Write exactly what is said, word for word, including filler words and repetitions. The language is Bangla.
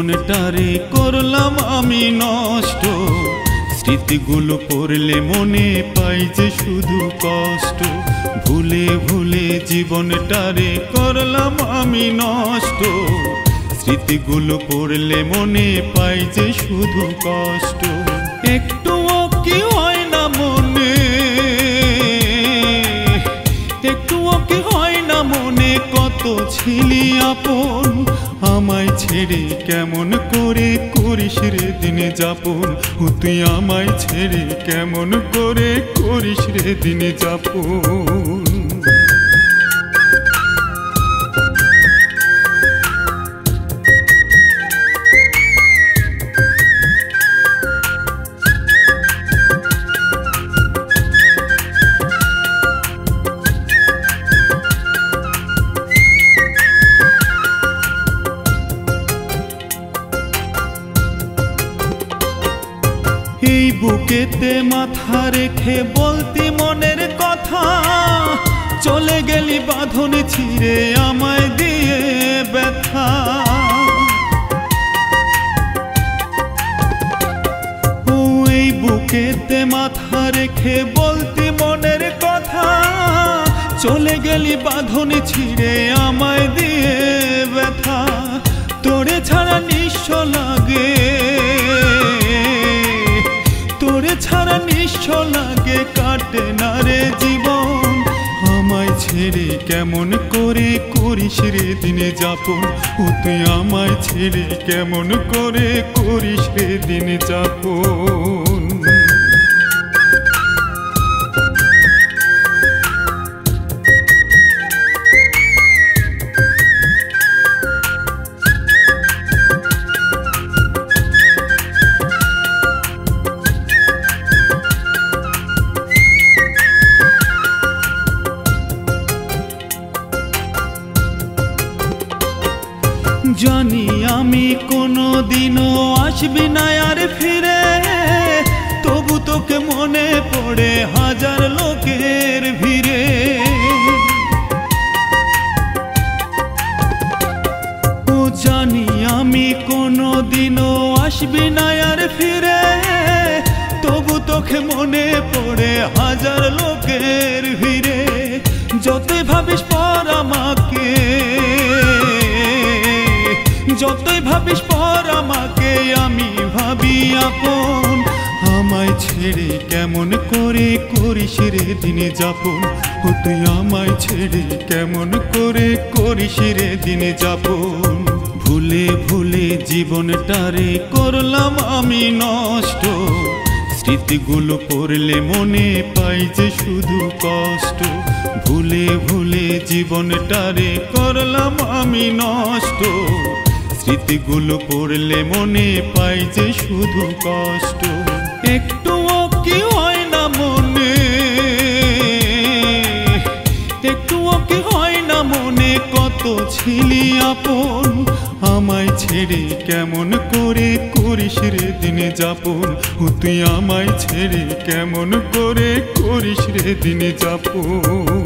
জীবনটারে করলাম আমি নষ্ট, স্মৃতিগুলো পড়লে মনে পাই যে শুধু কষ্ট। ভুলে ভুলে জীবনটারে করলাম আমি নষ্ট, স্মৃতিগুলো পড়লে মনে পাই যে শুধু কষ্ট। একটুও কি হয় না মনে, একটুও কি হয় না মনে, কত ছিলি আপন, আমায় ছেড়ে কেমন করে করিস রে দিনে যাপন। ও তুই আমায় ছেড়ে কেমন করে করিস রে দিনে যাপন। এই বুকেতে মাথা রেখে বলতি মনের কথা, চলে গেলি বাঁধন ছিঁড়ে আমায় দিয়ে ব্যথা। ও এই বুকেতে মাথা রেখে বলতি মনের কথা, চলে গেলি বাঁধন ছিঁড়ে আমায় দিয়ে ব্যথা। তোরে ছাড়া নিঃস্ব লাগে, তোরে ছাড়া নিঃস্ব লাগে, কাটে না রে জীবন। আমায় ছেড়ে কেমন করে করিস রে দিনে যাপন। ও তুই আমায় ছেড়ে কেমন করে করিস রে দিনে যাপন। জানি আমি কোনো দিনও আসবি না আর ফিরে, তবু তোকে মনে পড়ে হাজার লোকের ভিড়ে। ও জানি আমি কোনো দিনও আসবি না আর ফিরে, তবু তোকে মনে পড়ে হাজার লোকের ভিড়ে। যতই ভাবিস পর আমাকে, যতই ভাবিস পর আমাকে, আমি ভাবি আপন। আমায় ছেড়ে কেমন করে করিস রে দিনে যাপন। ও তুই আমায় ছেড়ে কেমন করে করিস রে দিনে যাপন। ভুলে ভুলে জীবনটারে করলাম আমি নষ্ট, স্মৃতিগুলো পড়লে মনে পাই যে শুধু কষ্ট। ভুলে ভুলে জীবনটারে করলাম আমি নষ্ট, স্মৃতিগুলো পড়লে মনে পাই যে শুধু কষ্ট। একটুও কি হয় না মনে, একটুও কি হয় না মনে, কত ছিলি আপন। আমায় ছেড়ে কেমন করে করিস রে দিনে যাপন। ও তুই আমায় ছেড়ে কেমন করে করিস রে দিনে যাপন।